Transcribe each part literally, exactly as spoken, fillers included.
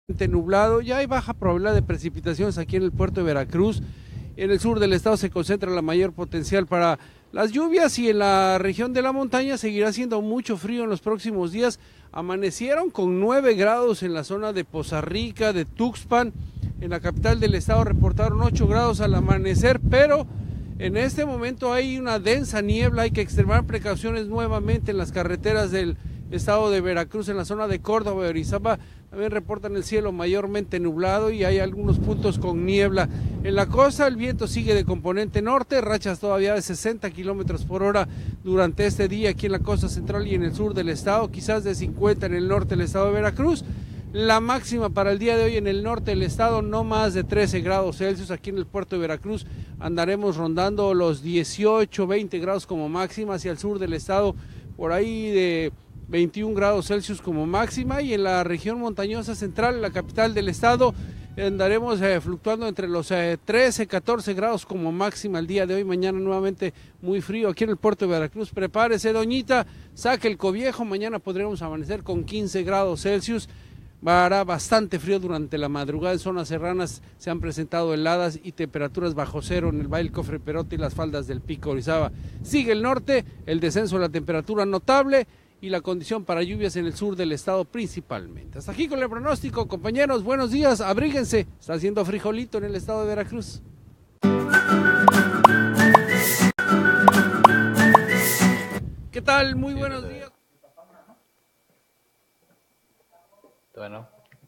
Nublado, ya hay baja probabilidad de precipitaciones aquí en el puerto de Veracruz. En el sur del estado se concentra la mayor potencial para las lluvias y en la región de la montaña seguirá haciendo mucho frío en los próximos días. Amanecieron con nueve grados en la zona de Poza Rica, de Tuxpan. En la capital del estado reportaron ocho grados al amanecer, pero en este momento hay una densa niebla. Hay que extremar precauciones nuevamente en las carreteras del estado de Veracruz, en la zona de Córdoba y Orizaba. También reportan el cielo mayormente nublado y hay algunos puntos con niebla. En la costa el viento sigue de componente norte, rachas todavía de sesenta kilómetros por hora durante este día aquí en la costa central y en el sur del estado, quizás de cincuenta en el norte del estado de Veracruz. La máxima para el día de hoy en el norte del estado no más de trece grados Celsius. Aquí en el puerto de Veracruz andaremos rondando los dieciocho, veinte grados como máxima. Hacia el sur del estado por ahí de veintiún grados Celsius como máxima, y en la región montañosa central, la capital del estado, andaremos eh, fluctuando entre los eh, trece, catorce grados como máxima el día de hoy. Mañana nuevamente muy frío aquí en el puerto de Veracruz. Prepárese, doñita, saque el cobiejo. Mañana podremos amanecer con quince grados Celsius. Hará bastante frío durante la madrugada. En zonas serranas se han presentado heladas y temperaturas bajo cero en el Valle del Cofre Perote y las faldas del Pico Orizaba. Sigue el norte, el descenso de la temperatura notable y la condición para lluvias en el sur del estado principalmente. Hasta aquí con el pronóstico, compañeros, buenos días, abríguense, está haciendo frijolito en el estado de Veracruz. ¿Qué tal? Muy buenos días. Bueno.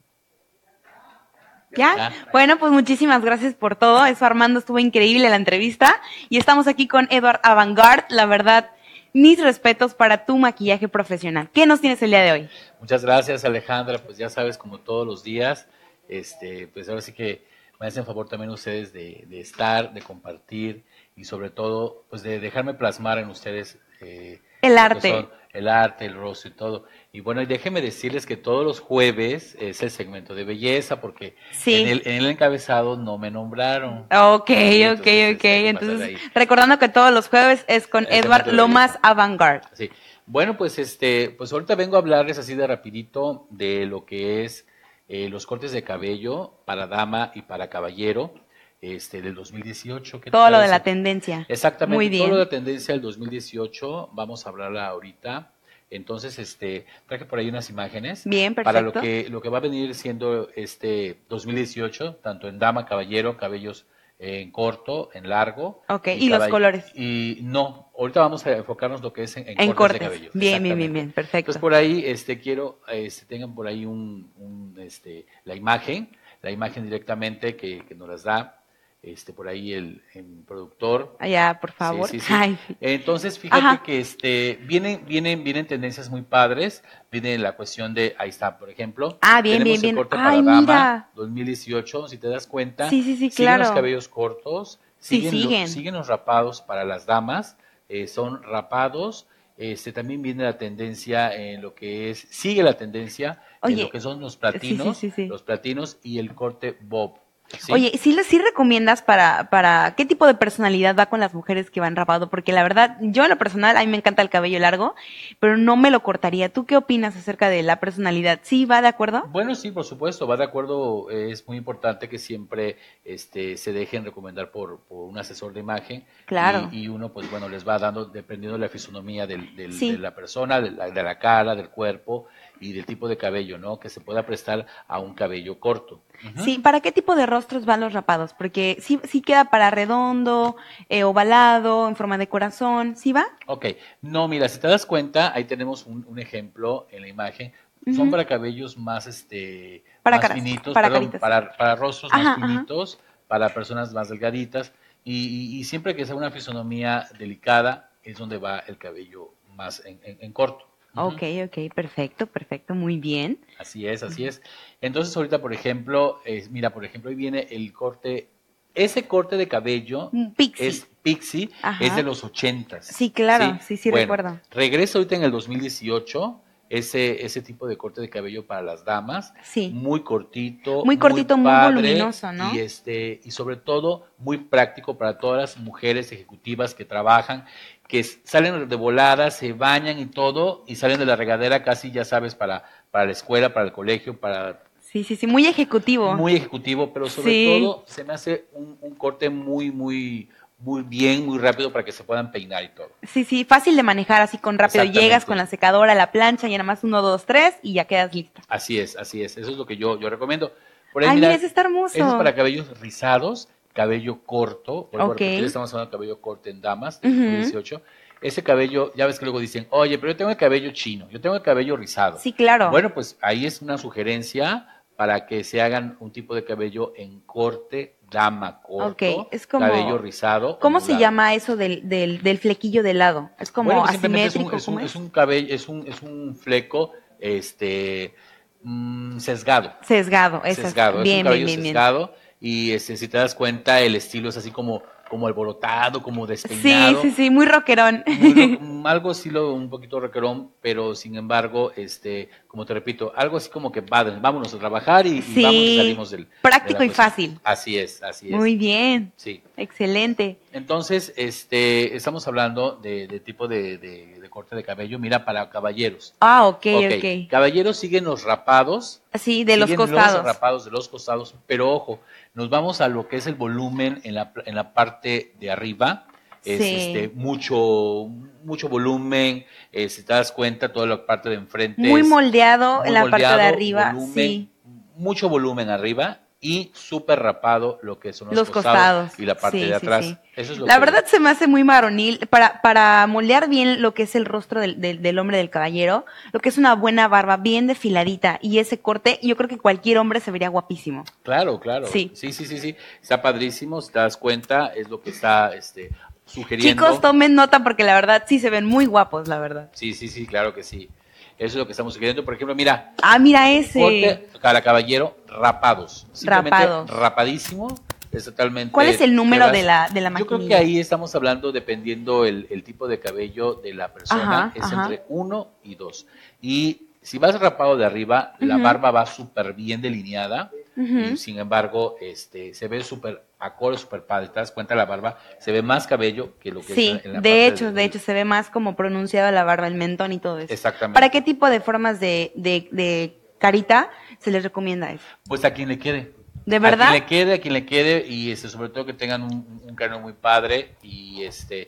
¿Ya? ¿Ya? Bueno, pues muchísimas gracias por todo. Eso, Armando, estuvo increíble la entrevista. Y estamos aquí con Edward Avantgarde. La verdad, mis respetos para tu maquillaje profesional. ¿Qué nos tienes el día de hoy? Muchas gracias, Alejandra. Pues ya sabes, como todos los días, este, pues ahora sí que me hacen favor también ustedes de, de estar, de compartir y sobre todo, pues de dejarme plasmar en ustedes eh, el arte. Son, el arte, el rostro y todo. Y bueno, y déjenme decirles que todos los jueves es el segmento de belleza, porque sí. en, el, en el encabezado no me nombraron. Ok, entonces, ok, ok. Entonces, recordando que todos los jueves es con el Edward, lo más avant-garde. Sí. Bueno, pues este, pues ahorita vengo a hablarles así de rapidito de lo que es eh, los cortes de cabello para dama y para caballero. Este, del dos mil dieciocho. ¿Qué todo lo de la tendencia. Exactamente, muy bien. todo lo de la tendencia del dos mil dieciocho, vamos a hablarla ahorita. Entonces, este, traje por ahí unas imágenes. Bien, perfecto. Para lo que, lo que va a venir siendo este dos mil dieciocho, tanto en dama, caballero, cabellos eh, en corto, en largo. Ok, y, y los colores. Y no, ahorita vamos a enfocarnos lo que es en, en, en cortes, cortes de cabello. Bien, bien, bien, bien, perfecto. Entonces, por ahí, este, quiero, este, tengan por ahí un, un este, la imagen, la imagen directamente que, que nos las da. Este, por ahí el, el productor. Allá, por favor. Sí, sí, sí. Ay. Entonces, fíjate Ajá. que este, vienen, vienen, vienen tendencias muy padres. Viene la cuestión de, ahí está, por ejemplo. Ah, bien, tenemos bien, el corte bien. Ay, para mira. dama, dos mil dieciocho, si te das cuenta. Sí, sí, sí, siguen claro. los cabellos cortos. Sí, Siguen, siguen. Lo, siguen los rapados para las damas. Eh, son rapados. Este, también viene la tendencia en lo que es, sigue la tendencia Oye, en lo que son los platinos, sí, sí, sí, sí. los platinos y el corte bob. ¿Sí? Oye, ¿sí, sí recomiendas para, para qué tipo de personalidad va con las mujeres que van rapado? Porque la verdad, yo en lo personal, a mí me encanta el cabello largo, pero no me lo cortaría. ¿Tú qué opinas acerca de la personalidad? ¿Sí va de acuerdo? Bueno, sí, por supuesto, va de acuerdo. Es muy importante que siempre este, se dejen recomendar por, por un asesor de imagen. Claro. Y, y uno, pues bueno, les va dando, dependiendo de la fisonomía del, del, sí. de la persona, de la, de la cara, del cuerpo y del tipo de cabello, ¿no? Que se pueda prestar a un cabello corto. Uh-huh. Sí, ¿para qué tipo de rostros van los rapados? Porque sí, sí queda para redondo, eh, ovalado, en forma de corazón, ¿sí va? Ok, no, mira, si te das cuenta, ahí tenemos un, un ejemplo en la imagen. Uh-huh. Son para cabellos más, este, para más caras, finitos, para, perdón, para, para rostros ajá, más finitos, ajá. para personas más delgaditas. Y, y, y siempre que sea una fisonomía delicada, es donde va el cabello más en, en, en corto. Uh-huh. Ok, ok, perfecto, perfecto, muy bien. Así es, así es. Entonces ahorita, por ejemplo, eh, mira, por ejemplo, ahí viene el corte, ese corte de cabello Pixie. es Pixie, Ajá. es de los ochentas. Sí, claro, sí, sí, sí bueno, recuerdo. Regresa ahorita en el dos mil dieciocho, ese, ese tipo de corte de cabello para las damas, sí. muy cortito, muy cortito, muy, padre, muy voluminoso, ¿no? Y este, y sobre todo muy práctico para todas las mujeres ejecutivas que trabajan, que salen de volada, se bañan y todo, y salen de la regadera casi, ya sabes, para, para la escuela, para el colegio, para Sí, sí, sí, muy ejecutivo. Muy ejecutivo, pero sobre Sí. todo se me hace un, un corte muy, muy, muy bien, muy rápido para que se puedan peinar y todo. Sí, sí, fácil de manejar así con rápido. Exactamente. Llegas con la secadora, la plancha y nada más uno, dos, tres y ya quedas listo. Así es, así es. Eso es lo que yo, yo recomiendo. Por ahí, Ay, mira, mira, ese está hermoso. ese es para cabellos rizados, cabello corto. Por Ok. ejemplo, estamos hablando de cabello corto en damas, de Ujú. dos mil dieciocho. Ese cabello, ya ves que luego dicen, oye, pero yo tengo el cabello chino, yo tengo el cabello rizado. Sí, claro. Bueno, pues ahí es una sugerencia para que se hagan un tipo de cabello en corte, dama corto, Ok, es como- cabello rizado. ¿Cómo se ondulado. llama eso del, del, del flequillo de lado? ¿Es como Bueno, pues simplemente es un, asimétrico? es, un, ¿Cómo es un cabello, es un, es un fleco, este, mm, sesgado. Sesgado, eso es. Sesgado, es Bien, un cabello bien, bien, bien. sesgado y este, si te das cuenta el estilo es así como, como alborotado, como Sí, despeinado. sí, sí, muy rockerón. Muy ro- algo estilo un poquito rockerón, pero sin embargo, este, como te repito, algo así como que padre, vámonos a trabajar y, y Sí, vamos y salimos del. práctico de la y cuestión. fácil. Así es, así es. Muy bien, Sí. excelente. Entonces, este, estamos hablando de, de tipo de, de- de corte de cabello, mira, para caballeros. Ah, ok, Ok, ok. caballeros siguen los rapados. Sí, de los siguen costados. Los rapados de los costados, pero ojo, nos vamos a lo que es el volumen en la, en la parte de arriba. Es Sí. este, mucho, mucho volumen, eh, si te das cuenta, toda la parte de enfrente. Muy es moldeado muy en la parte de moldeado, arriba, volumen, sí. mucho volumen arriba y súper rapado lo que son los, Los costados. y la parte Sí, de sí, atrás. sí. Eso es lo La que- verdad se me hace muy varonil. Para, para moldear bien lo que es el rostro del, del, del hombre del caballero, lo que es una buena barba bien defiladita y ese corte, yo creo que cualquier hombre se vería guapísimo. Claro, claro. Sí. Sí, sí, sí, sí. Está padrísimo, si te das cuenta, es lo que está este, sugiriendo. Chicos, tomen nota porque la verdad sí se ven muy guapos, la verdad. Sí, sí, sí, claro que sí. Eso es lo que estamos sugiriendo. Por ejemplo, mira, Ah, mira ese. corte para caballero rapados. Simplemente Rapados. rapadísimo. Es totalmente. ¿Cuál es el número te vas- de la, de la Yo creo que maquinilla? ahí estamos hablando, dependiendo el, el tipo de cabello de la persona, Ajá, es ajá. entre uno y dos. Y si vas rapado de arriba, la Ujú. barba va súper bien delineada. Ujú. Y sin embargo, este, se ve súper acorde, súper padre. ¿Te das cuenta? La barba se ve más cabello que lo que Sí, es en la de parte hecho, del- de hecho, se ve más como pronunciado la barba, el mentón y todo eso. Exactamente. ¿Para qué tipo de formas de, de, de carita se les recomienda eso? Pues a quien le quede. ¿De verdad? A quien le quede, a quien le quede, y este, sobre todo que tengan un, un cráneo muy padre, y este,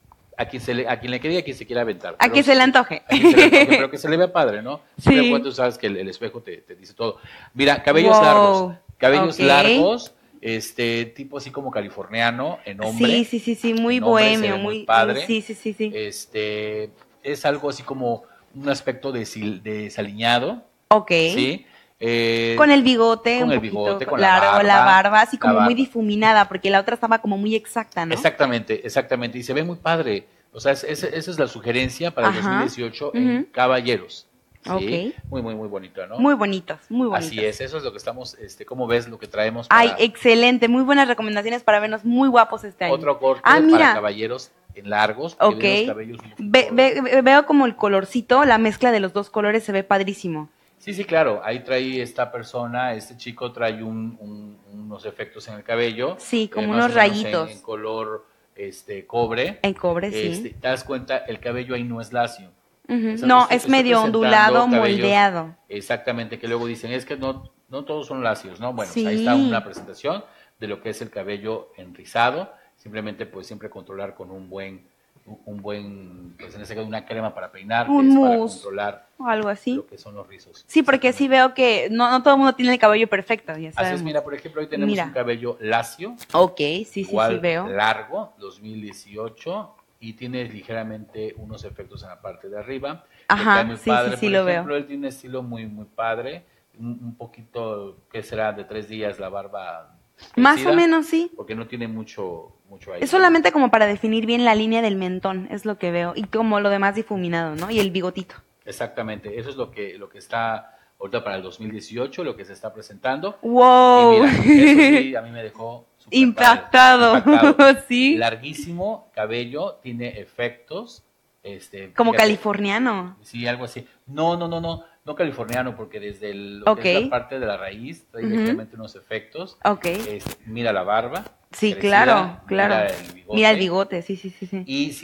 a quien, se le, a quien le quede y a quien se quiera aventar. A Pero quien se le antoje. a quien se le antoje, pero que se le vea padre, ¿no? Sí. Siempre y cuando tú sabes que el, el espejo te, te dice todo. Mira, cabellos Wow. largos, cabellos Ok. largos, este, tipo así como californiano, en hombre. Sí, sí, sí, sí, muy En hombre se bohemio, ve muy, padre. sí, sí, sí, sí. Este, es algo así como un aspecto sil- desaliñado, Ok. ¿sí? Eh, Con el bigote, con un el poquito bigote, con la largo, barba, la barba, así la como muy barba. difuminada, porque la otra estaba como muy exacta, ¿no? Exactamente, exactamente. Y se ve muy padre. O sea, es- es- esa es la sugerencia para el Ajá. dos mil dieciocho en Ujú. caballeros. ¿Sí? Ok. Muy, muy, muy bonito, ¿no? Muy bonitos, muy bonitos. Así es, eso es lo que estamos, este, ¿cómo ves lo que traemos para Ay, excelente, muy buenas recomendaciones para vernos muy guapos este año. otro corte Ah, para mira. caballeros en largos? que Ok. ven los cabellos un poquito- Ve- ve- ve- veo como el colorcito, la mezcla de los dos colores se ve padrísimo. Sí, sí, claro. Ahí trae esta persona, este chico trae un- un- unos efectos en el cabello. Sí, como más unos o menos en- rayitos. En, color este, cobre. En cobre, sí. Este, te das cuenta, el cabello ahí no es lacio. Ujú. Está- No, estoy- es estoy medio presentando ondulado, cabellos- moldeado. Exactamente, que luego dicen, es que no, no todos son lacios, ¿no? Bueno, pues ahí Sí. está una presentación de lo que es el cabello enrizado. Simplemente, pues siempre controlar con un buen, un, un buen, pues en ese caso una crema para peinar, que Un es para mousse. controlar O algo así. lo que son los rizos. Sí, porque sí veo que no, no todo el mundo tiene el cabello perfecto, ya Así sabemos. es, mira, por ejemplo, hoy tenemos Mira. un cabello lacio, Ok, sí, sí, igual sí veo. largo, dos mil dieciocho, y tiene ligeramente unos efectos en la parte de arriba. Ajá, que queda muy sí, sí, padre. sí, por lo veo. ejemplo, él tiene un estilo muy, muy padre, un, un poquito, ¿qué será? De tres días la barba. Más crecida, o menos, sí. Porque no tiene mucho, mucho ahí. Es solamente como para definir bien la línea del mentón, es lo que veo. Y como lo demás difuminado, ¿no? Y el bigotito. Exactamente, eso es lo que, lo que está ahorita para el dos mil dieciocho, lo que se está presentando. ¡Wow! Y mira, eso sí, a mí me dejó súper Impactado. padre, impactado. Sí. Larguísimo cabello, tiene efectos. Este, Como fíjate, californiano. Sí, algo así. No, no, no, no, no californiano, porque desde el, lo que es Ok. la parte de la raíz trae Ujú. ligeramente unos efectos. Ok. Este, mira la barba. Sí, crecida, claro, claro. Mira el bigote. Mira el bigote, sí, sí, sí, sí. Y sin,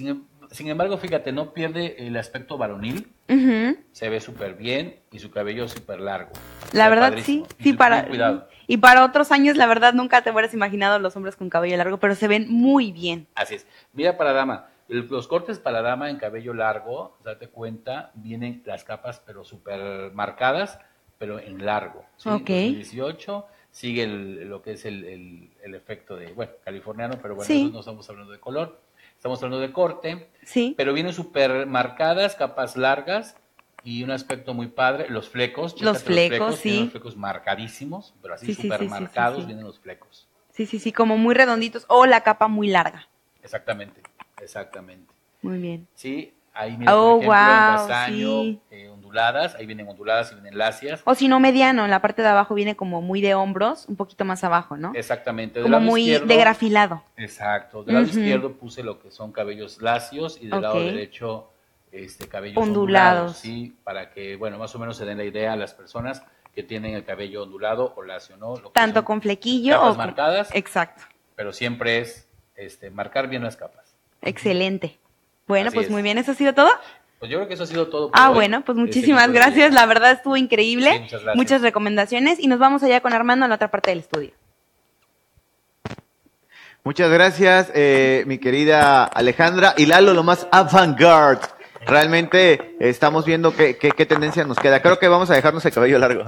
sin embargo, fíjate, no pierde el aspecto varonil, Ujú. se ve súper bien y su cabello súper largo. La Se ve verdad padrísimo. sí, Y sí su- para bien cuidado. y para otros años la verdad nunca te hubieras imaginado los hombres con cabello largo, pero se ven muy bien. Así es. Mira para dama, el- los cortes para dama en cabello largo, date cuenta, vienen las capas pero súper marcadas, pero en largo. ¿Sí? Ok. dos mil dieciocho sigue el- lo que es el, el- el efecto de, bueno, californiano, pero bueno, Sí. eso no estamos hablando de color, estamos hablando de corte, Sí. pero vienen súper marcadas, capas largas y un aspecto muy padre. Los flecos, Los chécate flecos, tienen sí. los flecos marcadísimos, pero así Sí, sí, súper sí, sí, sí, marcados sí. vienen los flecos. Sí, sí, sí, como muy redonditos o la capa muy larga. Exactamente, exactamente. Muy bien. Sí, ahí mira, por Oh, ejemplo, en wow, castaño, sí. eh, onduladas, ahí vienen onduladas y vienen lacias. O si no mediano, en la parte de abajo viene como muy de hombros, un poquito más abajo, ¿no? Exactamente, del Como lado muy izquierdo. degrafilado. Exacto, del lado Ujú. izquierdo puse lo que son cabellos lacios y del lado Ok. derecho este cabellos Ondulados. ondulados, sí, para que, bueno, más o menos se den la idea a las personas que tienen el cabello ondulado o lacio, ¿no? Lo que Tanto son con flequillo capas o con... marcadas, Exacto. pero siempre es este marcar bien las capas. Excelente. Bueno, Así pues es. muy bien, ¿eso ha sido todo? Pues yo creo que eso ha sido todo por Ah, hoy. bueno, pues Este muchísimas tipo de gracias. belleza. La verdad estuvo increíble. Sí, muchas gracias. Muchas recomendaciones y nos vamos allá con Armando en la otra parte del estudio. Muchas gracias, eh, mi querida Alejandra. Y Lalo, lo más avant-garde. Realmente estamos viendo qué, qué, qué tendencia nos queda. Creo que vamos a dejarnos el cabello largo.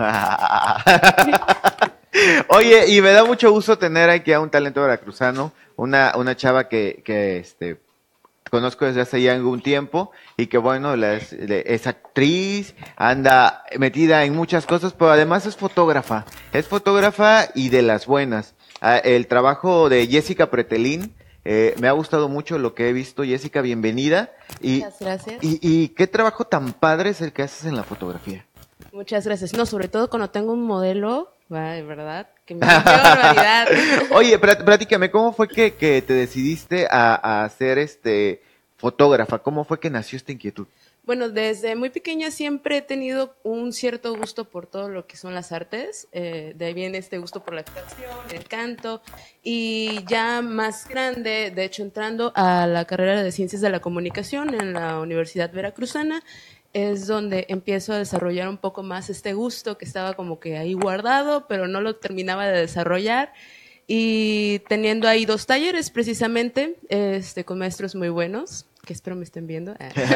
Oye, y me da mucho gusto tener aquí a un talento veracruzano, una, una chava que, que este, conozco desde hace ya algún tiempo y que bueno, la es, es actriz, anda metida en muchas cosas, pero además es fotógrafa. Es fotógrafa y de las buenas. Ah, el trabajo de Jessica Pretelín, eh, me ha gustado mucho lo que he visto. Jessica, bienvenida. Y, Muchas gracias. y, y qué trabajo tan padre es el que haces en la fotografía. Muchas gracias. No, sobre todo cuando tengo un modelo, ay, ¿verdad? Que me qué barbaridad. Oye, plát- platícame, ¿cómo fue que, que te decidiste a, a ser este fotógrafa? ¿Cómo fue que nació esta inquietud? Bueno, desde muy pequeña siempre he tenido un cierto gusto por todo lo que son las artes. Eh, de ahí viene este gusto por la actuación, el canto. Y ya más grande, de hecho, entrando a la carrera de Ciencias de la Comunicación en la Universidad Veracruzana, es donde empiezo a desarrollar un poco más este gusto que estaba como que ahí guardado, pero no lo terminaba de desarrollar. Y teniendo ahí dos talleres precisamente, este, con maestros muy buenos, que espero me estén viendo,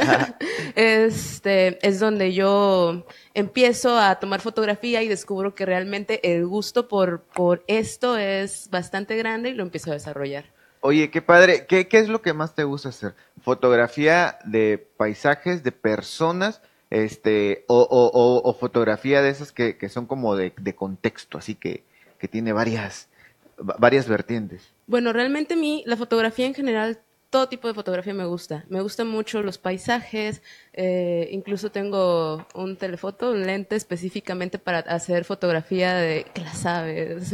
este, es donde yo empiezo a tomar fotografía y descubro que realmente el gusto por, por esto es bastante grande y lo empiezo a desarrollar. Oye, qué padre. ¿Qué, qué es lo que más te gusta hacer? ¿Fotografía de paisajes, de personas, este, o, o, o, o fotografía de esas que, que son como de, de contexto, así que, que tiene varias, va- varias vertientes? Bueno, realmente a mí la fotografía en general, todo tipo de fotografía me gusta. Me gustan mucho los paisajes, eh, incluso tengo un telefoto, un lente específicamente para hacer fotografía de, que la sabes,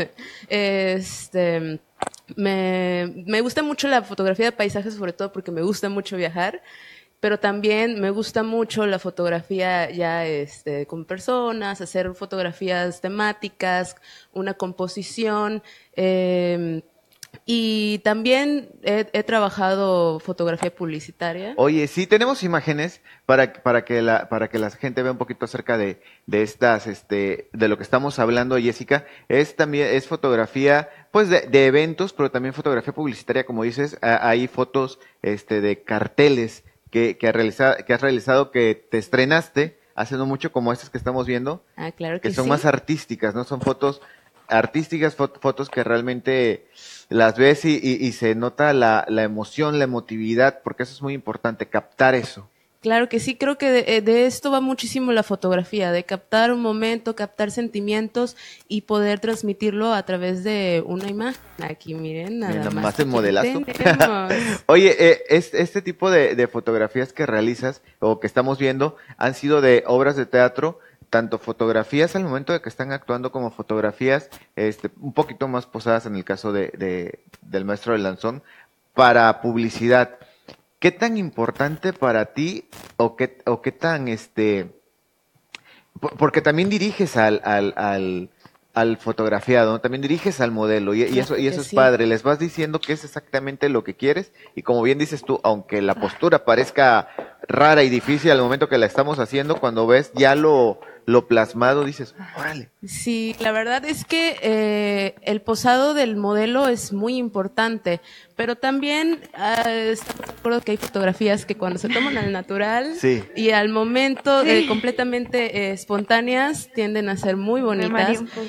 este, me, me gusta mucho la fotografía de paisajes, sobre todo porque me gusta mucho viajar, pero también me gusta mucho la fotografía ya este, con personas, hacer fotografías temáticas, una composición, eh, y también he, he trabajado fotografía publicitaria. Oye, sí tenemos imágenes para, para que la, para que la gente vea un poquito acerca de, de estas, este, de lo que estamos hablando, Jessica. Es también, es fotografía, pues, de, de eventos, pero también fotografía publicitaria, como dices. Ah, hay fotos, este, de carteles que, que, ha realizado, que has realizado, que te estrenaste hace no mucho, como estas que estamos viendo, Ah, claro que, que son sí. más artísticas, ¿no? Son fotos artísticas, fot- fotos que realmente las ves y, y, y se nota la, la emoción, la emotividad, porque eso es muy importante, captar eso. Claro que sí, creo que de, de esto va muchísimo la fotografía, de captar un momento, captar sentimientos y poder transmitirlo a través de una imagen. Aquí miren, nada Mira, más. nomás el aquí modelazo. tenemos. Oye, eh, es- este tipo de, de fotografías que realizas o que estamos viendo han sido de obras de teatro, tanto fotografías al momento de que están actuando como fotografías este, un poquito más posadas en el caso de, de- del maestro del Lanzón para publicidad. ¿Qué tan importante para ti o qué, o qué tan este... por- Porque también diriges al, al, al, al fotografiado, ¿no? También diriges al modelo y, y eso, y eso es Sí. padre, les vas diciendo qué es exactamente lo que quieres y como bien dices tú, aunque la postura parezca rara y difícil al momento que la estamos haciendo, cuando ves ya lo, lo plasmado, dices, órale. Sí, la verdad es que eh, el posado del modelo es muy importante, pero también ah, estamos de acuerdo que hay fotografías que cuando se toman al natural Sí. y al momento eh, completamente eh, espontáneas tienden a ser muy bonitas. mareé un poco.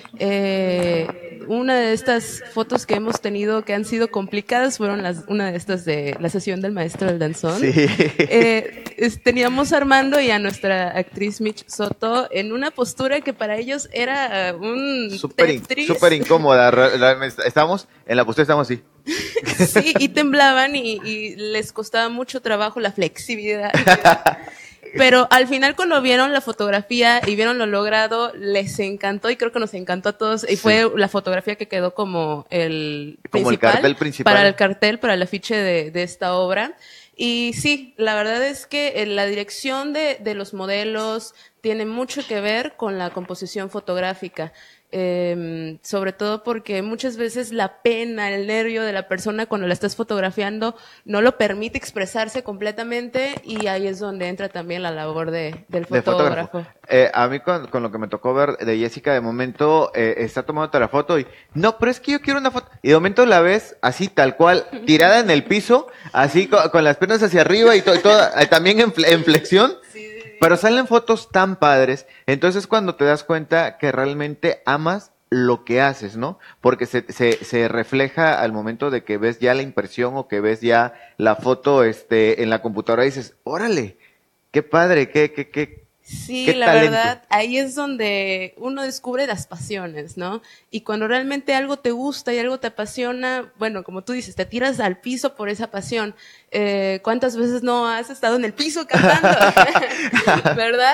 Eh, una de estas fotos que hemos tenido que han sido complicadas fueron las, una de estas de la sesión del maestro del danzón. Sí. Eh, es- teníamos a Armando y a nuestra actriz Mitch Soto en una postura que para ellos era uh, un Súper in- Tetris. súper incómoda, re- realmente. Estamos, en la postura estamos así. Sí, y temblaban y, y les costaba mucho trabajo la flexibilidad. Pero al final cuando vieron la fotografía y vieron lo logrado, les encantó y creo que nos encantó a todos. Y Sí. fue la fotografía que quedó como el Como el principal, cartel principal. para el cartel, para el afiche de, de esta obra. Y sí, la verdad es que eh, la dirección de, de los modelos tiene mucho que ver con la composición fotográfica. Eh, sobre todo porque muchas veces la pena, el nervio de la persona cuando la estás fotografiando no lo permite expresarse completamente y ahí es donde entra también la labor de, del De fotógrafo. fotógrafo. Eh, a mí con, con lo que me tocó ver de Jessica, de momento eh, está tomando la foto y, no, pero es que yo quiero una foto. Y de momento la ves así, tal cual, tirada en el piso, así con, con las piernas hacia arriba y, to- y toda, eh, también en, fle- en flexión. Pero salen fotos tan padres, entonces cuando te das cuenta que realmente amas lo que haces, ¿no? Porque se, se, se refleja al momento de que ves ya la impresión o que ves ya la foto este, en la computadora y dices, órale, qué padre, qué, qué, qué, Sí, qué la talento. verdad, ahí es donde uno descubre las pasiones, ¿no? Y cuando realmente algo te gusta y algo te apasiona, bueno, como tú dices, te tiras al piso por esa pasión. Eh, ¿cuántas veces no has estado en el piso cantando? ¿Verdad?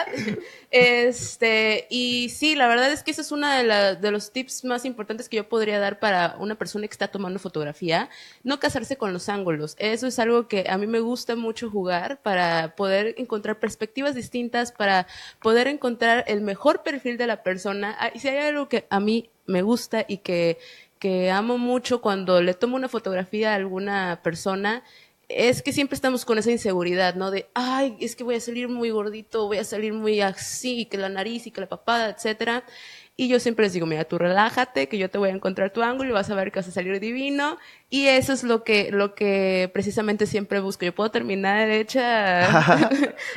Este, y sí, la verdad es que ese es uno de, la- de los tips más importantes que yo podría dar para una persona que está tomando fotografía. No casarse con los ángulos. Eso es algo que a mí me gusta mucho jugar para poder encontrar perspectivas distintas, para poder encontrar el mejor perfil de la persona. Ah, y si hay algo que a mí me gusta y que, que amo mucho cuando le tomo una fotografía a alguna persona, es que siempre estamos con esa inseguridad, ¿no? De, ay, es que voy a salir muy gordito, voy a salir muy así, que la nariz y que la papada, etcétera. Y yo siempre les digo, mira, tú relájate, que yo te voy a encontrar tu ángulo y vas a ver que vas a salir divino. Y eso es lo que, lo que precisamente siempre busco. Yo puedo terminar hecha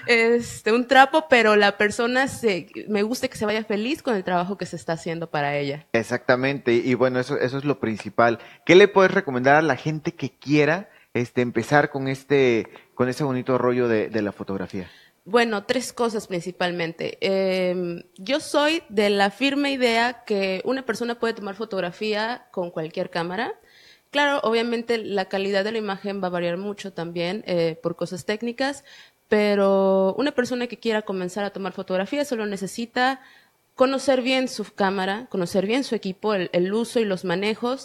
este, un trapo, pero la persona se, me gusta que se vaya feliz con el trabajo que se está haciendo para ella. Exactamente, y bueno, eso, eso es lo principal. ¿Qué le puedes recomendar a la gente que quiera este, empezar con este, con ese bonito rollo de, de la fotografía? Bueno, tres cosas principalmente. Eh, yo soy de la firme idea que una persona puede tomar fotografía con cualquier cámara. Claro, obviamente la calidad de la imagen va a variar mucho también eh, por cosas técnicas, pero una persona que quiera comenzar a tomar fotografía solo necesita conocer bien su cámara, conocer bien su equipo, el, el uso y los manejos,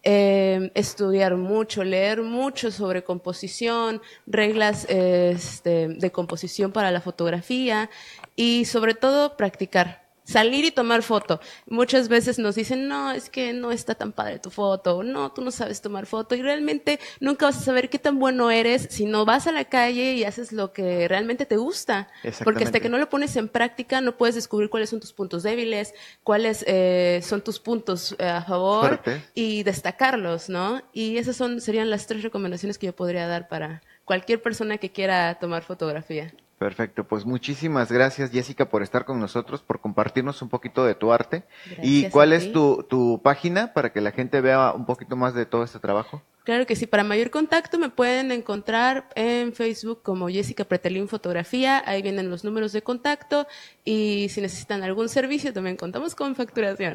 eh, estudiar mucho, leer mucho sobre composición, reglas eh, este, de composición para la fotografía y sobre todo practicar. Salir y tomar foto. Muchas veces nos dicen, no, es que no está tan padre tu foto, o no, tú no sabes tomar foto, y realmente nunca vas a saber qué tan bueno eres si no vas a la calle y haces lo que realmente te gusta. Porque hasta que no lo pones en práctica no puedes descubrir cuáles son tus puntos débiles, cuáles eh, son tus puntos eh, a favor Fuerte. y destacarlos, ¿no? Y esas son, serían las tres recomendaciones que yo podría dar para cualquier persona que quiera tomar fotografía. Perfecto, pues muchísimas gracias Jessica por estar con nosotros, por compartirnos un poquito de tu arte. Gracias ¿Y cuál a es ti. tu, tu página para que la gente vea un poquito más de todo este trabajo? Claro que sí, para mayor contacto me pueden encontrar en Facebook como Jessica Pretelín Fotografía, ahí vienen los números de contacto y si necesitan algún servicio también contamos con facturación.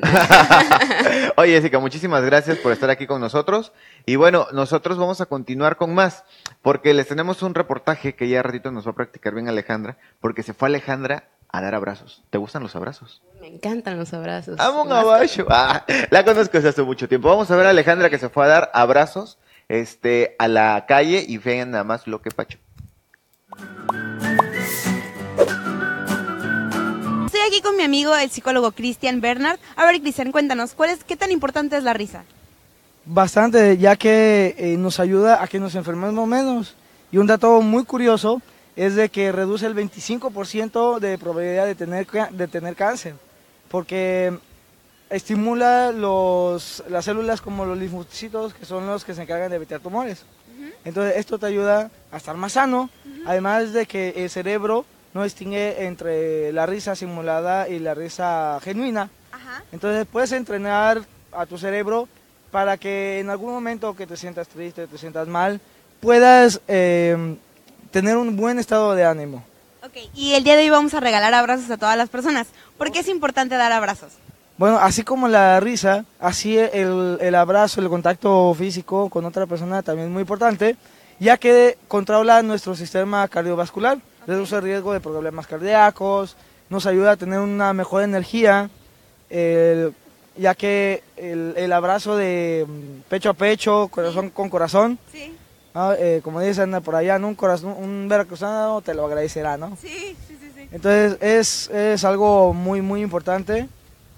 Oye Jessica, muchísimas gracias por estar aquí con nosotros y bueno, nosotros vamos a continuar con más porque les tenemos un reportaje que ya ratito nos va a practicar bien Alejandra, porque se fue Alejandra a dar abrazos. ¿Te gustan los abrazos? Me encantan los abrazos. ¡Vamos Más- abajo! Ah, la conozco desde hace mucho tiempo. Vamos a ver a Alejandra que se fue a dar abrazos este, a la calle y vean nada más lo que pacho. Estoy aquí con mi amigo, el psicólogo Cristian Bernard. A ver, Cristian, cuéntanos, ¿cuál es, ¿qué tan importante es la risa? Bastante, ya que eh, nos ayuda a que nos enfermemos menos. Y un dato muy curioso es de que reduce el veinticinco por ciento de probabilidad de tener, de tener cáncer, porque estimula los, las células como los linfocitos, que son los que se encargan de evitar tumores. Uh-huh. Entonces esto te ayuda a estar más sano, uh-huh. además de que el cerebro no distingue entre la risa simulada y la risa genuina. Uh-huh. Entonces puedes entrenar a tu cerebro para que en algún momento que te sientas triste, te sientas mal, puedas eh, tener un buen estado de ánimo. Ok, y el día de hoy vamos a regalar abrazos a todas las personas. ¿Por qué es importante dar abrazos? Bueno, así como la risa, así el, el abrazo, el contacto físico con otra persona también es muy importante, ya que controla nuestro sistema cardiovascular, okay. reduce el riesgo de problemas cardíacos, nos ayuda a tener una mejor energía, el, ya que el, el abrazo de pecho a pecho, corazón sí. con corazón, sí. ¿no? eh, como dicen por allá, ¿no? un, corazón, un veracruzano te lo agradecerá, ¿no? Sí, sí, sí, sí. Entonces es, es algo muy, muy importante.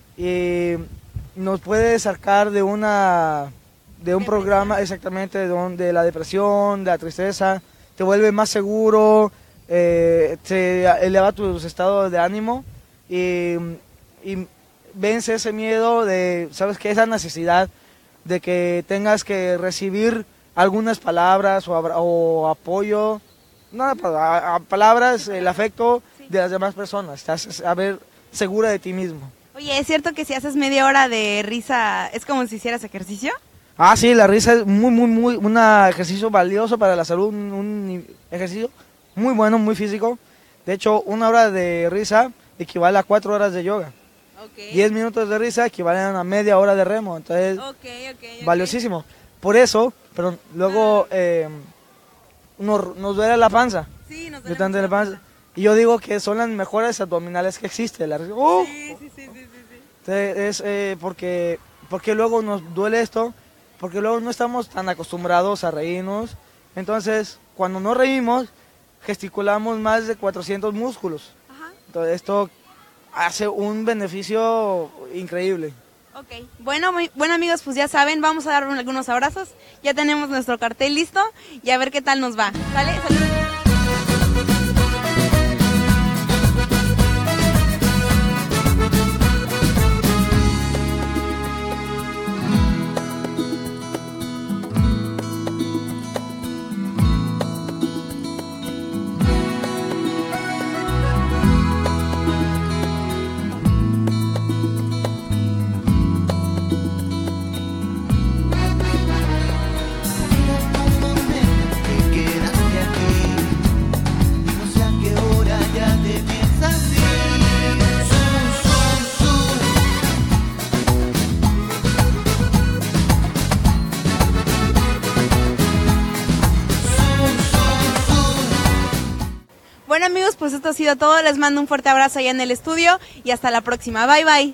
Y nos puede sacar de una de un programa exactamente de, un, de la depresión, de la tristeza, te vuelve más seguro, eh, te eleva tus estados de ánimo y, y vence ese miedo de, ¿sabes qué? Esa necesidad de que tengas que recibir algunas palabras o, o apoyo, no, a, a palabras, el afecto de las demás personas, estás a ver segura de ti mismo. Oye, ¿es cierto que si haces media hora de risa es como si hicieras ejercicio? Ah, sí, la risa es muy, muy, muy, un ejercicio valioso para la salud, un, un ejercicio muy bueno, muy físico. De hecho, una hora de risa equivale a cuatro horas de yoga. Okay. Diez minutos de risa equivalen a una media hora de remo, entonces, okay, okay, okay. valiosísimo. Por eso, pero luego eh, nos, nos duele la panza. Sí, nos duele la panza. Y yo digo que son las mejores abdominales que existen. La... ¡Uh! Sí, sí, sí, sí, sí, sí. Entonces, es eh, porque, porque luego nos duele esto, porque luego no estamos tan acostumbrados a reírnos. Entonces, cuando nos reímos, gesticulamos más de cuatrocientos músculos. Ajá. Entonces, esto hace un beneficio increíble. Ok, bueno, muy, bueno amigos, pues ya saben, vamos a dar algunos abrazos. Ya tenemos nuestro cartel listo y a ver qué tal nos va. ¿Sale? Saludos. Bueno amigos, pues esto ha sido todo. Les mando un fuerte abrazo allá en el estudio y hasta la próxima. Bye bye.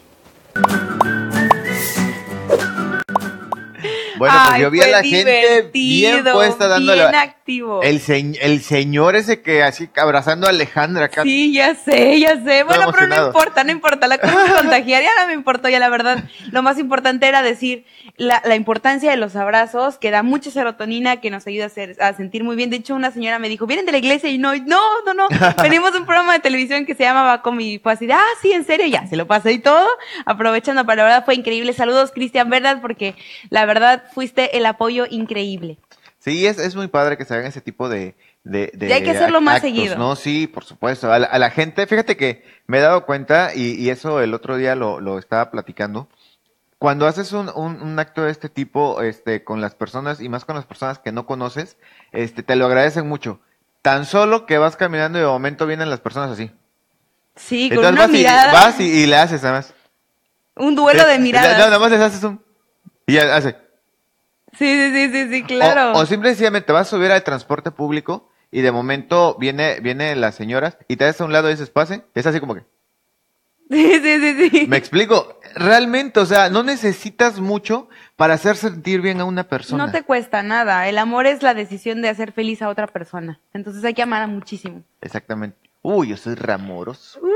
Bueno, pues Ay, yo vi a la gente bien puesta dándole. Bien activo. El, se, el señor ese que así abrazando a Alejandra acá. Sí, ya sé, ya sé. Bueno, pero no importa, no importa. La cosa es contagiar. Ya no me importó, ya la verdad. Lo más importante era decir la, la importancia de los abrazos, que da mucha serotonina, que nos ayuda a, hacer, a sentir muy bien. De hecho, una señora me dijo, ¿vienen de la iglesia? Y no, no, no, no. Venimos de un programa de televisión que se llamaba Comi. Fue así de, ah, sí, en serio, ya, se lo pasé y todo. Aprovechando, pero la verdad fue increíble. Saludos, Cristian, ¿verdad? Porque la verdad fuiste el apoyo increíble. Sí, es, es muy padre que se hagan ese tipo de, de, de y hay que hacerlo más actos, seguido. No, sí, por supuesto. A la, a la gente, fíjate que me he dado cuenta, y, y eso el otro día lo, lo estaba platicando, cuando haces un, un, un acto de este tipo este, con las personas, y más con las personas que no conoces, este, te lo agradecen mucho. Tan solo que vas caminando y de momento vienen las personas así. Sí, con Entonces una vas mirada. Y, vas y, y le haces además. Un duelo de miradas. No, nada más les haces un... Y ya hace... Sí, sí, sí, sí, sí, claro. O, o simplemente vas a subir al transporte público y de momento viene, viene las señoras y te das a un lado y dices pase, es así como que. Sí, sí, sí, sí. Me explico, realmente, o sea, no necesitas mucho para hacer sentir bien a una persona. No te cuesta nada, el amor es la decisión de hacer feliz a otra persona, entonces hay que amar a muchísimo. Exactamente. Uy, yo soy ramoroso. Uh.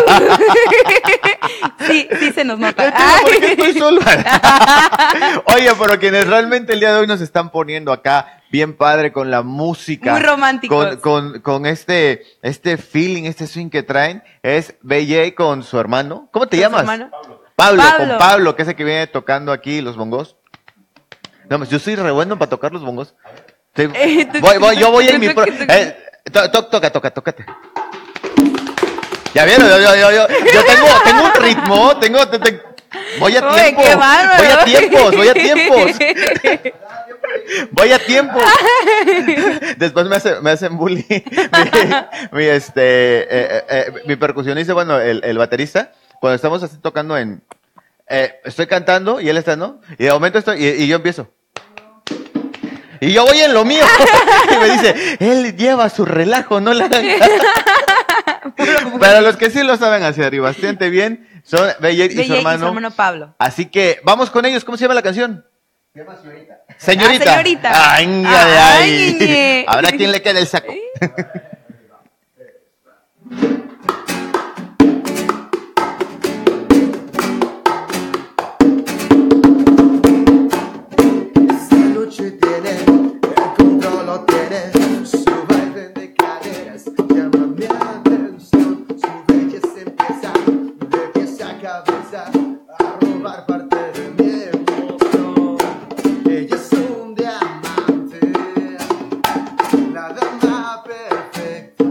Sí, sí se nos nota. Entiendo por qué estoy solo. Oye, pero quienes realmente el día de hoy nos están poniendo acá bien padre con la música. Muy románticos. Con, con, con este, este feeling, este swing que traen, es B J con su hermano. ¿Cómo te ¿Con su llamas? hermano? Pablo, Pablo. con Pablo, que es el que viene tocando aquí los bongos. No, pues yo soy re bueno para tocar los bongos. Sí, Eh, tú- voy, voy, yo voy en mi... tú- pro- tú- eh, to- to- toca, toca, tócate. Ya vieron, yo, yo, yo, yo, yo tengo, tengo un ritmo, tengo, te- te- voy a Uy, tiempo, qué bárbaro. voy a tiempos, voy a tiempos, voy a tiempos. Después me, hace, me hacen bullying, mi, mi, este, eh, eh, eh, mi percusionista, bueno, el, el baterista, cuando estamos así tocando en, eh, estoy cantando y él está, ¿no? Y de momento estoy, y, y yo empiezo. Y yo voy en lo mío. Y me dice, él lleva su relajo, no la hagan caso. Para los que sí lo saben hacer y bastante bien, son Beyer y, B J su hermano. y su hermano Pablo. Así que vamos con ellos. ¿Cómo se llama la canción? Se llama Señorita. Señorita. Ah, señorita. Ay, venga de Ay, ahí. ñe. Habrá quien le quede el saco. Esta noche tiene, el control lo tiene, su baile de caderas llama mi atención, su belleza empieza de pies a cabeza a robar parte de mi emoción. Ella es un diamante, la dama perfecta,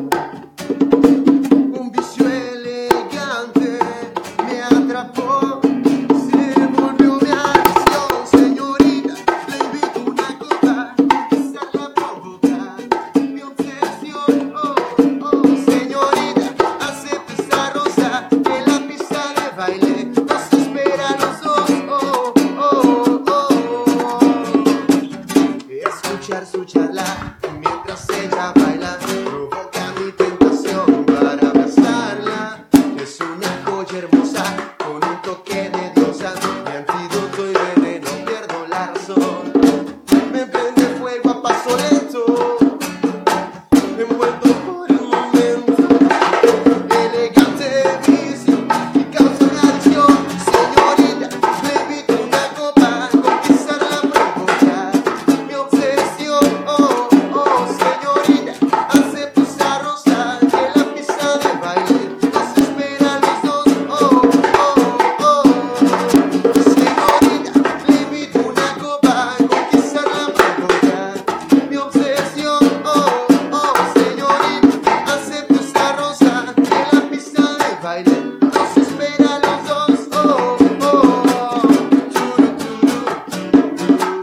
un vicio elegante, me atrapó, se volvió mi adicción, señorita, le invito una copa, quizá la provoca, mi obsesión, oh, oh, señorita, acepta esta rosa, que la pista de baile nos espera a los dos, oh, oh, oh, escuchar su charla, mientras ella baila, provoca mi tentación para abrazarla, es una joya hermosa, con un toque de diosa, mi antídoto y veneno, pierdo la razón, me prende fuego a paso lento, envuelto por el momento, elegante vicio, y causa mi adicción, señorita, le invito una copa, conquistar la provoca, mi obsesión, oh, oh, señorita, acepto esa rosa, que la pista de baile nos espera a los dos, oh, oh, oh, señorita, le invito una copa, conquistar la provoca, mi obsesión, oh, oh, señorita, acepto esa rosa, que la pista de baile nos espera a los dos, oh, oh, churu, churu.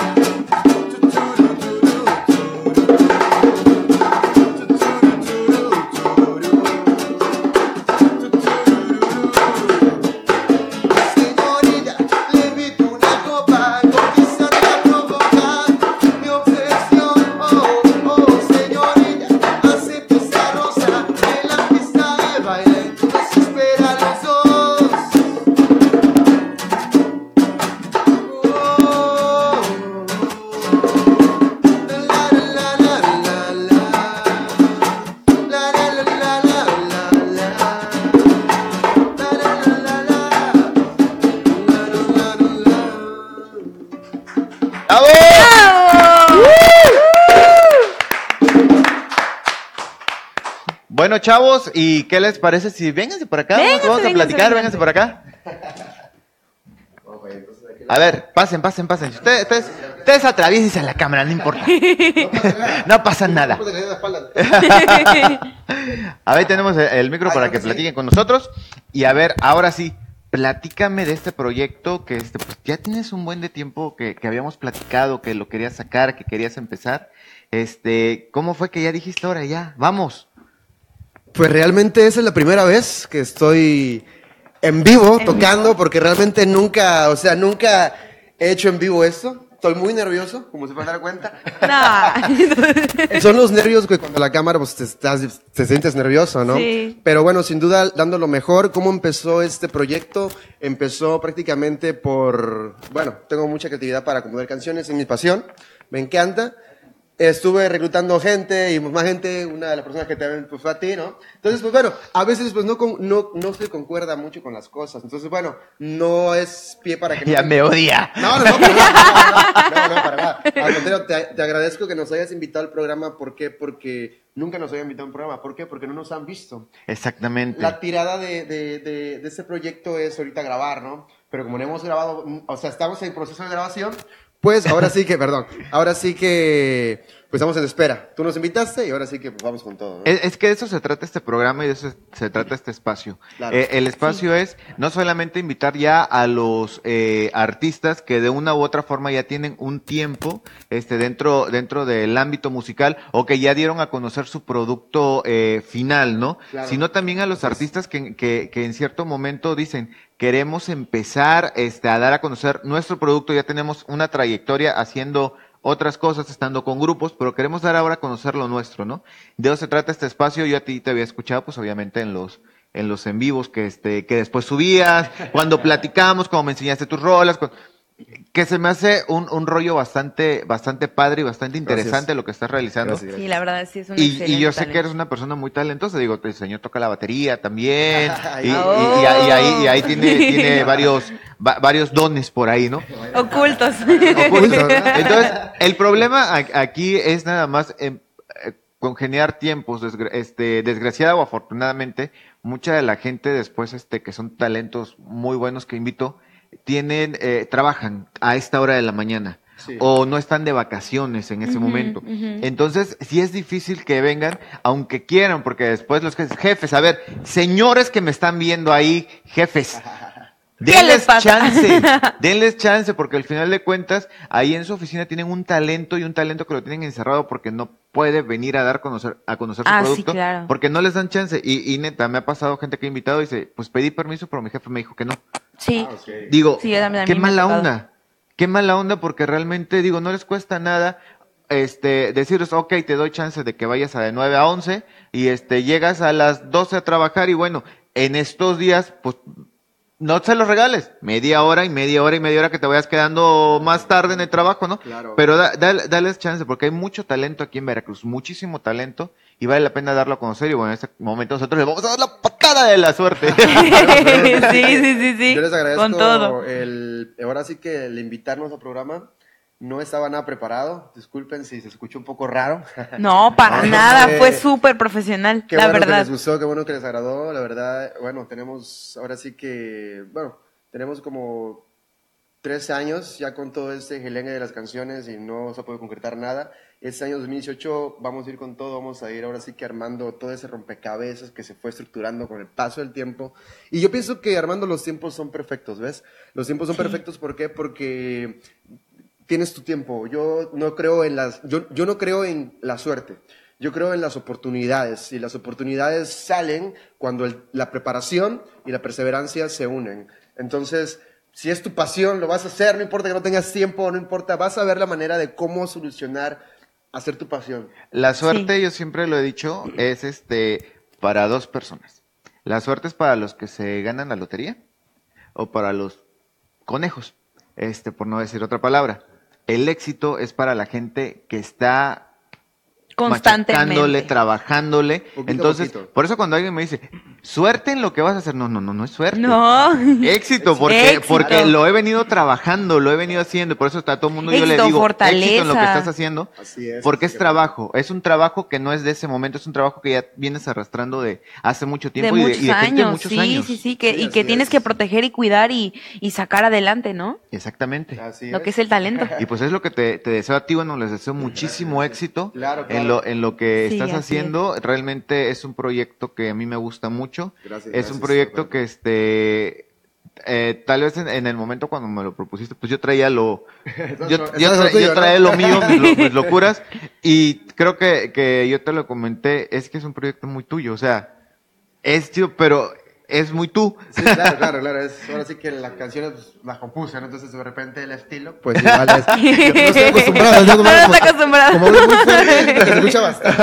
Señorita, le invito una copa, conquistar la provoca, mi obsesión, oh, oh, señorita, acepto esa rosa, en la pista de baile nos espera a los dos. Oh, la la la la la la, la la la la la la, la la la la la. ¡Bravo! Bueno, chavos, ¿y qué les parece si vénganse por acá? Vénganse, Vamos a vénganse, platicar, vénganse. vénganse por acá. A ver, pasen, pasen, pasen. Ustedes, ustedes, ustedes atraviesen la cámara, no importa. No pasa nada. A ver, tenemos el, el micro para que platiquen con nosotros. Y a ver, ahora sí, platícame de este proyecto que este, pues, ya tienes un buen de tiempo que, que habíamos platicado, que lo querías sacar, que querías empezar. Este, ¿cómo fue que ya dijiste ahora ya? Vamos. Pues realmente esa es la primera vez que estoy en vivo En tocando, porque realmente nunca, o sea, nunca he hecho en vivo esto. Estoy muy nervioso, como se pueden dar cuenta. No. Son los nervios que cuando la cámara, pues te, estás, te sientes nervioso, ¿no? Sí. Pero bueno, sin duda, dando lo mejor. ¿Cómo empezó este proyecto? Empezó prácticamente por, bueno, tengo mucha creatividad para componer canciones, es mi pasión, me encanta. estuve reclutando gente y más gente, una de las personas que también pues, fue a ti, ¿no? Entonces, pues bueno, a veces pues no, con, no, no se concuerda mucho con las cosas. Entonces, bueno, no es pie para que... No Ya te... me odia. No, no, no, para nada. No, no, no, para nada. Al contrario, te, te agradezco que nos hayas invitado al programa. ¿Por qué? Porque nunca nos habían invitado a un programa. ¿Por qué? Porque no nos han visto. Exactamente. La tirada de, de, de, de este proyecto es ahorita grabar, ¿no? Pero como no hemos grabado, o sea, estamos en proceso de grabación, pues ahora sí que, perdón, ahora sí que, pues estamos en espera. Tú nos invitaste y ahora sí que pues, vamos con todo, ¿no? Es, es que de eso se trata este programa y de eso se trata este espacio. Claro. Eh, el espacio es no solamente invitar ya a los eh, artistas que de una u otra forma ya tienen un tiempo este, dentro, dentro del ámbito musical o que ya dieron a conocer su producto eh, final, ¿no? Claro. Sino también a los artistas que, que, que en cierto momento dicen, queremos empezar este, a dar a conocer nuestro producto, ya tenemos una trayectoria haciendo otras cosas, estando con grupos, pero queremos dar ahora a conocer lo nuestro, ¿no? De eso se trata este espacio. Yo a ti te había escuchado, pues obviamente en los en los en vivos que este que después subías, cuando platicamos, cuando me enseñaste tus rolas, cuando, que se me hace un, un rollo bastante bastante padre y bastante interesante Gracias. lo que estás realizando. Gracias, gracias. Sí, la verdad sí es un Y, excelente y yo sé talento. que eres una persona muy talentosa, digo, el señor toca la batería también, y, y- y Oh. ahí, y ahí- y ahí tiene, tiene varios, va- varios dones por ahí, ¿no? Ocultos. Ocultos. Entonces, el problema a- aquí es nada más em, eh, congeniar tiempos, desgra- este, desgraciada o afortunadamente, mucha de la gente después, este, que son talentos muy buenos que invito, tienen, eh, trabajan a esta hora de la mañana. Sí. O no están de vacaciones en ese Ujú, momento. ujú. Entonces, sí es difícil que vengan, aunque quieran, porque después los jefes, jefes, a ver, señores que me están viendo ahí, jefes, ¿Qué les denles pasa? chance, denles chance, porque al final de cuentas, ahí en su oficina tienen un talento y un talento que lo tienen encerrado porque no puede venir a dar conocer, a conocer su Ah, sí, producto, claro. porque no les dan chance. Y, y neta, me ha pasado gente que he invitado y dice, pues pedí permiso, pero mi jefe me dijo que no. Sí. Ah, ok. Digo, Sí, a mí- a mí qué me ha mala tocado. onda, qué mala onda, porque realmente, digo, no les cuesta nada este decirles, ok, te doy chance de que vayas a de nueve a once y este llegas a las doce a trabajar y bueno, en estos días, pues, no se los regales, media hora y media hora y media hora que te vayas quedando más tarde en el trabajo, ¿no? Claro. Pero da, da- dales chance, porque hay mucho talento aquí en Veracruz, muchísimo talento, y vale la pena darlo a conocer, y bueno, en este momento nosotros les vamos a dar la patada de la suerte. sí, sí, sí, sí. Yo les agradezco Con todo. el, ahora sí que el invitarnos al programa. No estaba nada preparado. Disculpen si se escuchó un poco raro. No, para No, no, nada. eh, Fue súper profesional, Qué la bueno verdad. que les gustó, qué bueno que les agradó. La verdad, bueno, tenemos ahora sí que, bueno, tenemos como tres años ya con todo este gelengue de las canciones y no se puede concretar nada. Este año dos mil dieciocho vamos a ir con todo, vamos a ir ahora sí que armando todo ese rompecabezas que se fue estructurando con el paso del tiempo. Y yo pienso que Armando los tiempos son perfectos, ¿ves? Los tiempos son Sí. perfectos, ¿por qué? Porque tienes tu tiempo. Yo no creo en las, yo, yo no creo en la suerte. Yo creo en las oportunidades. Y las oportunidades salen cuando el- la preparación y la perseverancia se unen. Entonces, si es tu pasión, lo vas a hacer. No importa que no tengas tiempo, no importa. Vas a ver la manera de cómo solucionar, hacer tu pasión. La suerte, Sí. yo siempre lo he dicho, es este para dos personas. La suerte es para los que se ganan la lotería o para los conejos, este, por no decir otra palabra. El éxito es para la gente que está machacándole, Constantemente. trabajándole. Poquito a Entonces, poquito. por eso cuando alguien me dice, suerte en lo que vas a hacer, no, no, no, no es suerte. No. Éxito, porque, Éxito. porque lo he venido trabajando, lo he venido haciendo, por eso está todo el mundo, yo le Éxito, digo, fortaleza. éxito en lo que estás haciendo, Así es. porque así es trabajo, es un trabajo que no es de ese momento, es un trabajo que ya vienes arrastrando de hace mucho De tiempo y de, muchos y de gente de años, muchos sí, años. sí, sí, que, Sí, y que así tienes es. que proteger y cuidar y, y sacar adelante, ¿no? Exactamente. Así Lo que es el talento. Y pues es lo que te, te deseo a ti, bueno, les deseo muchísimo éxito Claro, en claro. lo en lo que Sí, estás así haciendo. Realmente es un proyecto que a mí me gusta mucho. Gracias, es gracias, un proyecto Roberto. que este eh, tal vez en, en el momento cuando me lo propusiste, pues yo traía lo yo, Eso- yo eso tra- es tuyo, yo traía ¿no? lo mío, mis, lo- mis locuras, y creo que, que yo te lo comenté, es que es un proyecto muy tuyo, o sea, es tío, pero es muy tú. Sí, claro, claro, claro. Es, ahora sí que las canciones pues, las compuse, ¿no? Entonces de repente el estilo, pues igual es. Yo no estoy acostumbrado, No, ¿no? no está acostumbrado. Como hablo muy fuerte, se escucha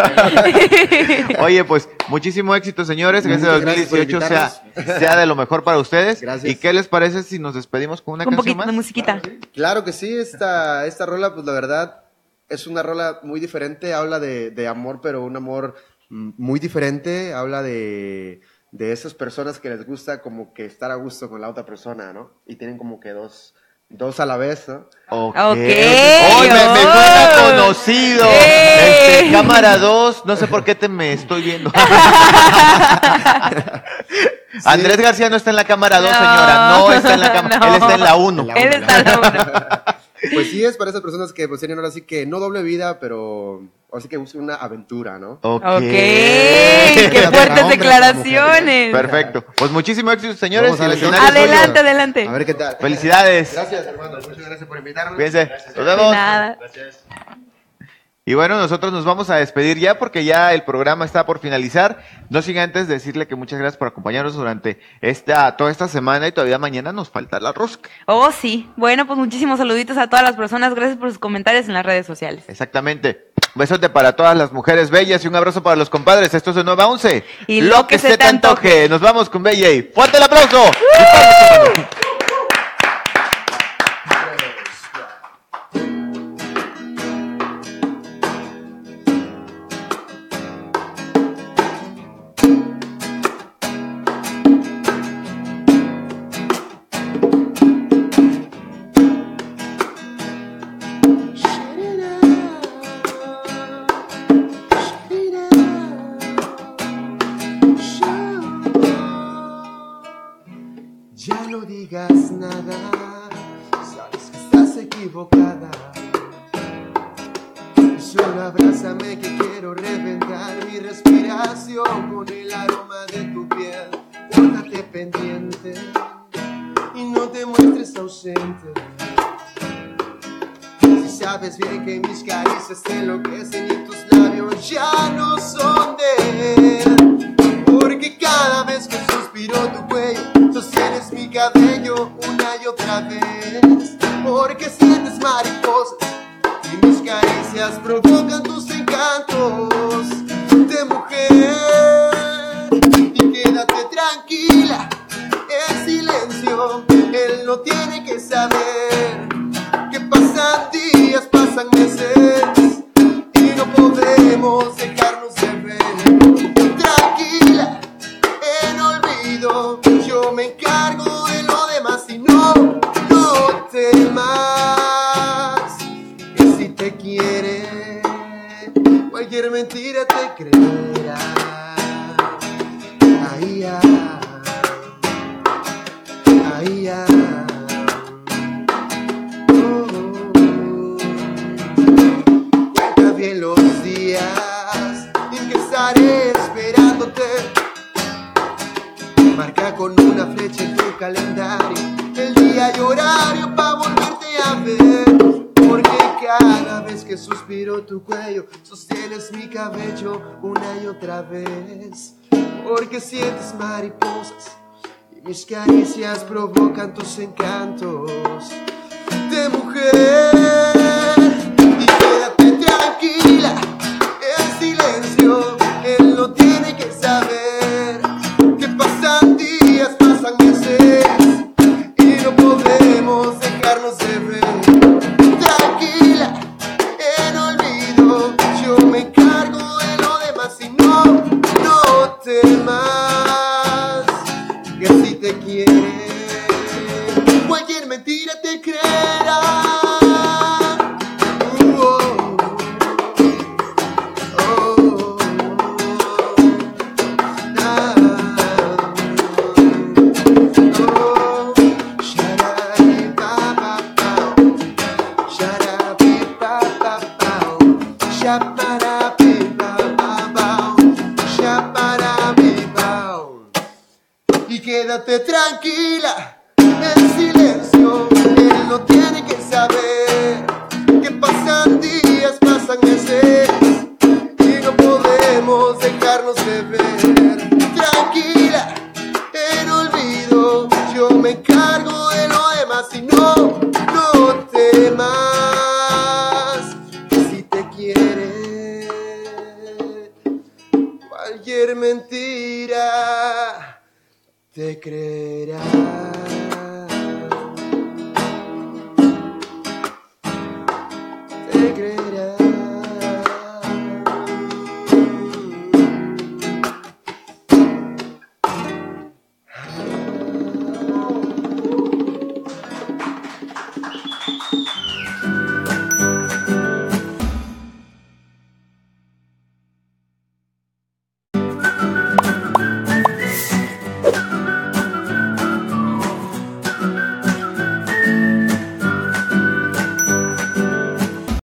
bastante. Oye, pues muchísimo éxito, señores. Que este Muchas gracias por dos mil dieciocho sea, invitarnos. sea de lo mejor para ustedes. Gracias. ¿Y qué les parece si nos despedimos con una Un canción poquito de más? musiquita. Claro que sí, esta, esta rola, pues la verdad, es una rola muy diferente, habla de, de amor, pero un amor mm, muy diferente, habla de, de esas personas que les gusta como que estar a gusto con la otra persona, ¿no? Y tienen como que dos, dos a la vez, ¿no? Ok. Ok, ¡Hoy me, me oh. suena conocido! ¡Eh! Este, cámara dos, no sé por qué te me estoy viendo. Andrés García no está en la cámara dos, No, señora. No está en la cámara. no. Él está en la uno. Él está en la uno. Pues sí, es para esas personas que pues tienen ahora sí que no doble vida, pero ahora sí que buscan una aventura, ¿no? Ok. Ok, qué fuertes declaraciones. Perfecto. Pues muchísimo éxito, señores. Vamos a Y el ver, escenario es suyo. Adelante, adelante. A ver qué tal. Felicidades. Gracias, hermano. Muchas gracias por invitarme. Cuídense. Nos De vemos. nada. Y bueno, nosotros nos vamos a despedir ya porque ya el programa está por finalizar. No sin antes decirle que muchas gracias por acompañarnos durante esta toda esta semana y todavía mañana nos falta la rosca. Oh, sí. Bueno, pues muchísimos saluditos a todas las personas. Gracias por sus comentarios en las redes sociales. Exactamente. Un besote para todas las mujeres bellas y un abrazo para los compadres. Esto es de nueve a once. Y lo que se te antoje. Nos vamos con Bella. ¡Fuerte el aplauso! Ya no digas nada, sabes que estás equivocada. Solo abrázame que quiero reventar mi respiración con el aroma de tu piel. Pórtate pendiente y no te muestres ausente. Si sabes bien que mis caricias te enloquecen y tus labios ya no son de él. Porque cada vez que suspiro tu cuello, sostienes mi cabello una y otra vez. Porque sientes mariposas y mis caricias provocan tus encantos de mujer. Y quédate tranquila, en silencio, él no tiene que saber que pasan días, pasan meses y no podemos dejarnos de ver. Tranquila, en olvido, yo me encargo de lo demás y no, no temas, que si te quiere, cualquier mentira te creerá. Ay, ay, ay, ay. Oh, cuenta bien los días en que estaré esperándote. Marca con una flecha en tu calendario el día y horario para volverte a ver. Porque cada vez que suspiro tu cuello, sostienes mi cabello una y otra vez. Porque sientes mariposas y mis caricias provocan tus encantos de mujer. Y quédate tranquila, en silencio, él no tiene que saber que pasan días, pasan meses y no podemos dejarnos de ver. Tranquila, en olvido, yo me encargo de lo demás y no, no temas, que si te quiere, cualquier mentira te creerá. Uh, oh, oh, oh, ah, oh, sharapipapapau, sharapipapapau, shaparapipapapau, shaparapipau. Y quédate tranquila, en silencio, él no tiene que saber que pasan días, pasan meses y no podemos dejarnos de ver. Tranquila, en olvido, yo me encargo de lo demás y no, no temas, que si te quiere, cualquier mentira te creerá.